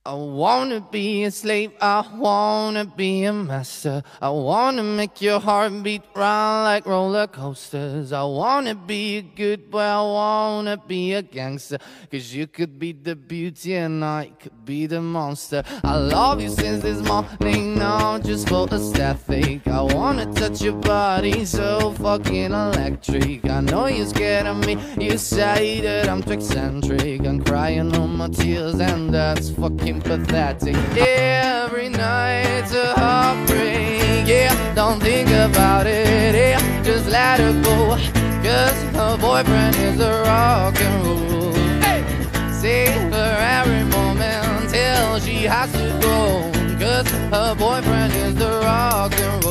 I wanna be a slave, I wanna be a master. I wanna make your heart beat round like roller coasters. I wanna be a good boy, I wanna be a gangster. 'Cause you could be the beauty and I could be the monster. I love you since this morning, now just for a static. I wanna touch your body so fucking electric. I know you're scared of me, you say that I'm too eccentric. I'm crying on my tears and that's fucking pathetic. Every night's a heartbreak, yeah, don't think about it, yeah, just let her go. 'Cause her boyfriend is a rock and roll. Hey! Save her every moment till she has to go. 'Cause her boyfriend is the rock and roll.